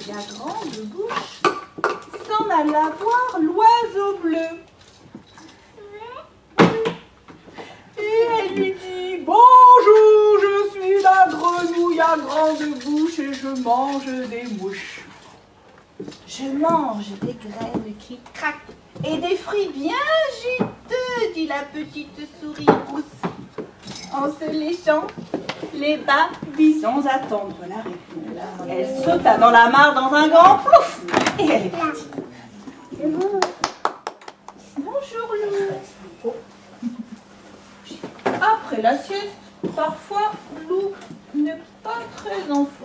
et à grande bouche, s'en alla voir l'oiseau bleu. Et elle lui dit: bonjour, je suis la grenouille à grande bouche et je mange des mouches. Je mange des graines qui craquent et des fruits bien juteux, dit la petite souris rousse. En se léchant les bas bisons attendre la réponse. Elle sauta dans la mare dans un grand plouf et elle est partie. Bonjour loup. Après la sieste, parfois loup n'est pas très en forme.